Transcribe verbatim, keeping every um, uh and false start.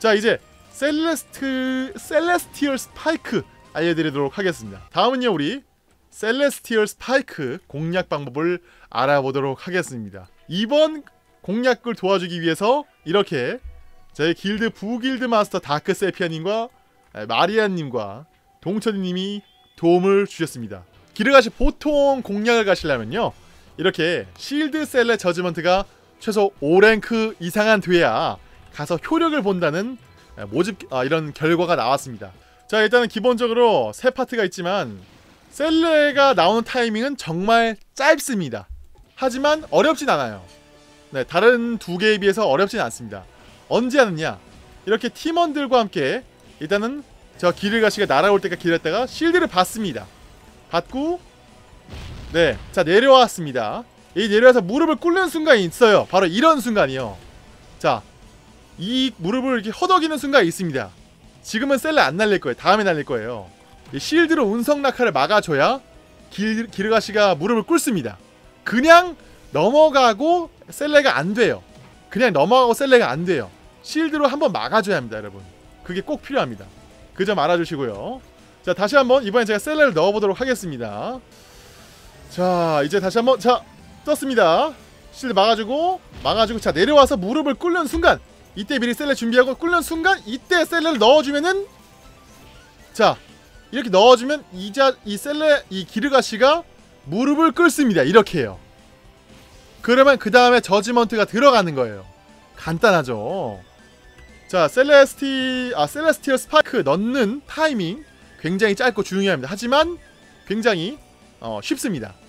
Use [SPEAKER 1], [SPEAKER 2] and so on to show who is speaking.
[SPEAKER 1] 자, 이제 셀레스트 셀레스티얼 스파이크 알려드리도록 하겠습니다. 다음은요, 우리 셀레스티얼 스파이크 공략 방법을 알아보도록 하겠습니다. 이번 공략을 도와주기 위해서 이렇게 저희 길드 부길드 마스터 다크세피아님과 마리아님과 동천이님이 도움을 주셨습니다. 길을 가시 보통 공략을 가시려면요, 이렇게 실드 셀레 저지먼트가 최소 오 랭크 이상은 돼야 가서 효력을 본다는 모집 아, 이런 결과가 나왔습니다. 자, 일단은 기본적으로 세 파트가 있지만 셀레가 나오는 타이밍은 정말 짧습니다. 하지만 어렵진 않아요. 네, 다른 두 개에 비해서 어렵진 않습니다. 언제 하느냐, 이렇게 팀원들과 함께 일단은 저 길을 가시가 날아올 때까지 기다렸다가 실드를 받습니다. 받고 네, 자 내려왔습니다. 이 내려와서 무릎을 꿇는 순간이 있어요. 바로 이런 순간이요. 자, 이 무릎을 이렇게 허덕이는 순간이 있습니다. 지금은 셀레 안 날릴 거예요. 다음에 날릴 거예요. 이 실드로 운석 낙하를 막아줘야 길, 기르가시가 무릎을 꿇습니다. 그냥 넘어가고 셀레가 안 돼요. 그냥 넘어가고 셀레가 안 돼요. 실드로 한번 막아줘야 합니다, 여러분. 그게 꼭 필요합니다. 그 점 알아주시고요. 자, 다시 한번 이번엔 제가 셀레를 넣어보도록 하겠습니다. 자, 이제 다시 한번 자 떴습니다. 실드 막아주고 막아주고 자 내려와서 무릎을 꿇는 순간, 이때 미리 셀레 준비하고 꿇는 순간 이때 셀레를 넣어주면은, 자 이렇게 넣어주면 이자 이 셀레 이 기르가시가 무릎을 꿇습니다. 이렇게 해요. 그러면 그 다음에 저지먼트가 들어가는 거예요. 간단하죠. 자, 셀레스티 아 셀레스티얼 스파이크 넣는 타이밍 굉장히 짧고 중요합니다. 하지만 굉장히 어, 쉽습니다.